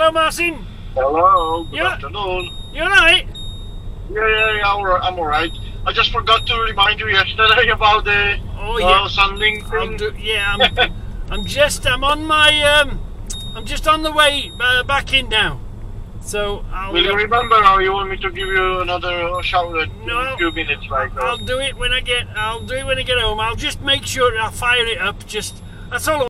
Hello, Martin. Hello, good Yeah. afternoon. You alright? Yeah, I'm alright. I just forgot to remind you yesterday about the Oh yeah. sanding I'll thing. I'm just on the way back in now. So Will you remember, or you want me to give you another shout in No. a few minutes? I'll do it when I get home. I'll just make sure I fire it up. That's all.